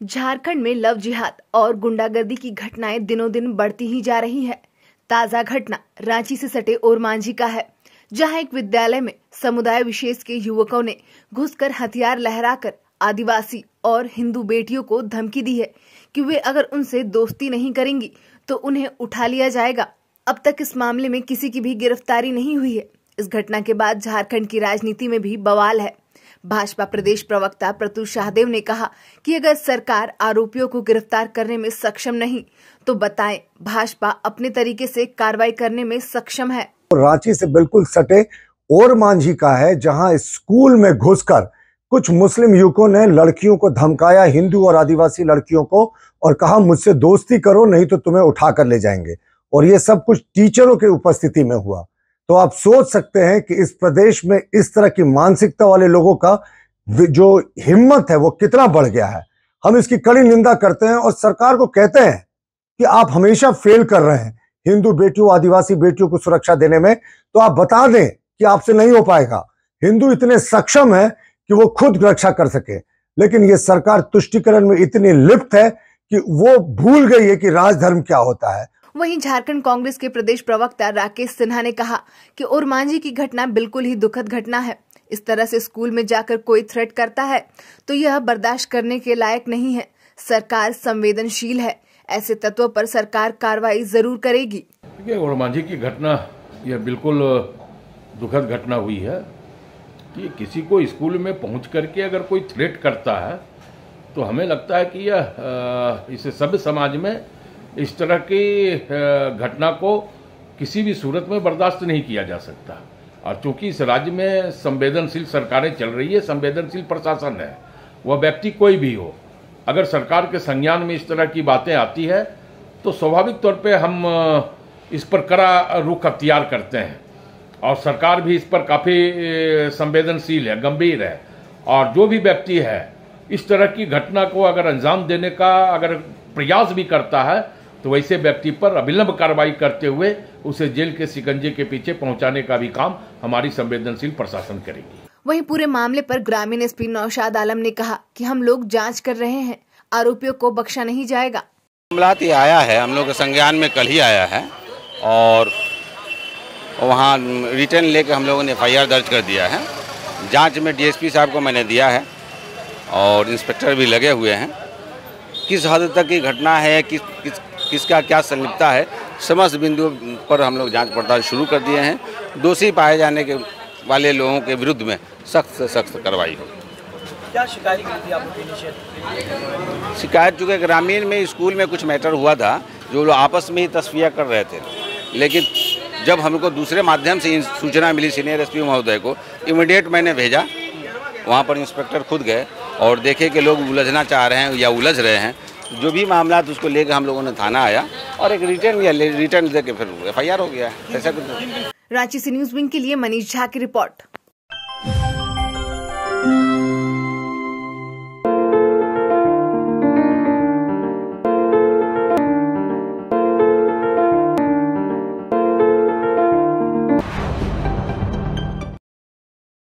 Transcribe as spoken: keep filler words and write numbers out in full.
झारखंड में लव जिहाद और गुंडागर्दी की घटनाएं दिनों दिन बढ़ती ही जा रही हैं। ताजा घटना रांची से सटे ओरमांझी का है, जहां एक विद्यालय में समुदाय विशेष के युवकों ने घुसकर हथियार लहराकर आदिवासी और हिंदू बेटियों को धमकी दी है कि वे अगर उनसे दोस्ती नहीं करेंगी तो उन्हें उठा लिया जाएगा। अब तक इस मामले में किसी की भी गिरफ्तारी नहीं हुई है। इस घटना के बाद झारखंड की राजनीति में भी बवाल है। भाजपा प्रदेश प्रवक्ता प्रत्युष शाहदेव ने कहा कि अगर सरकार आरोपियों को गिरफ्तार करने में सक्षम नहीं तो बताएं, भाजपा अपने तरीके से कार्रवाई करने में सक्षम है। रांची से बिल्कुल सटे ओरमांझी का है, जहां स्कूल में घुसकर कुछ मुस्लिम युवकों ने लड़कियों को धमकाया, हिंदू और आदिवासी लड़कियों को, और कहा मुझसे दोस्ती करो नहीं तो तुम्हें उठा कर ले जाएंगे। और ये सब कुछ टीचरों की उपस्थिति में हुआ। तो आप सोच सकते हैं कि इस प्रदेश में इस तरह की मानसिकता वाले लोगों का जो हिम्मत है वो कितना बढ़ गया है। हम इसकी कड़ी निंदा करते हैं और सरकार को कहते हैं कि आप हमेशा फेल कर रहे हैं हिंदू बेटियों, आदिवासी बेटियों को सुरक्षा देने में। तो आप बता दें कि आपसे नहीं हो पाएगा। हिंदू इतने सक्षम है कि वो खुद रक्षा कर सके, लेकिन ये सरकार तुष्टीकरण में इतनी लिप्त है कि वो भूल गई है कि राजधर्म क्या होता है। वहीं झारखंड कांग्रेस के प्रदेश प्रवक्ता राकेश सिन्हा ने कहा कि ओरमांझी की घटना बिल्कुल ही दुखद घटना है। इस तरह से स्कूल में जाकर कोई थ्रेट करता है तो यह बर्दाश्त करने के लायक नहीं है। सरकार संवेदनशील है, ऐसे तत्वों पर सरकार कार्रवाई जरूर करेगी। ओरमांझी की घटना यह बिल्कुल दुखद घटना हुई है कि किसी को स्कूल में पहुंच करके अगर कोई थ्रेट करता है तो हमें लगता है कि यह इस सभ्य समाज में इस तरह की घटना को किसी भी सूरत में बर्दाश्त नहीं किया जा सकता। और चूंकि इस राज्य में संवेदनशील सरकारें चल रही है, संवेदनशील प्रशासन है, वह व्यक्ति कोई भी हो, अगर सरकार के संज्ञान में इस तरह की बातें आती है तो स्वाभाविक तौर पे हम इस पर कड़ा रुख अख्तियार करते हैं। और सरकार भी इस पर काफ़ी संवेदनशील है, गंभीर है। और जो भी व्यक्ति है इस तरह की घटना को अगर अंजाम देने का अगर प्रयास भी करता है तो वैसे व्यक्ति पर अविलंब कार्रवाई करते हुए उसे जेल के शिकंजे के पीछे पहुंचाने का भी काम हमारी संवेदनशील प्रशासन करेगी। वहीं पूरे मामले पर ग्रामीण एसपी नौशाद आलम ने कहा कि हम लोग जांच कर रहे हैं, आरोपियों को बख्शा नहीं जाएगा। मामला आया है, हम लोग के संज्ञान में कल ही आया है और वहाँ रिटर्न लेके हम लोगों ने एफ आई आर दर्ज कर दिया है। जाँच में डी एस पी साहब को मैंने दिया है और इंस्पेक्टर भी लगे हुए हैं। किस हद तक की घटना है, किस किस किसका क्या संलिप्तता है, समस्त बिंदुओं पर हम लोग जांच पड़ताल शुरू कर दिए हैं। दोषी पाए जाने के वाले लोगों के विरुद्ध में सख्त से सख्त कार्रवाई होगी। क्या शिकायत की थी आपको? शिकायत चूँकि ग्रामीण में स्कूल में कुछ मैटर हुआ था, जो लोग आपस में ही तस्फिया कर रहे थे, लेकिन जब हमको दूसरे माध्यम से सूचना मिली सीनियर एस पी महोदय को, इमीडिएट मैंने भेजा। वहाँ पर इंस्पेक्टर खुद गए और देखे कि लोग उलझना चाह रहे हैं या उलझ रहे हैं। जो भी मामला था उसको लेकर हम लोगों ने थाना आया और एक रिटर्न या रिटर्न देके फिर एफ आई आर हो गया। ऐसा कुछ। रांची से न्यूज़ विंग के लिए मनीष झा की रिपोर्ट।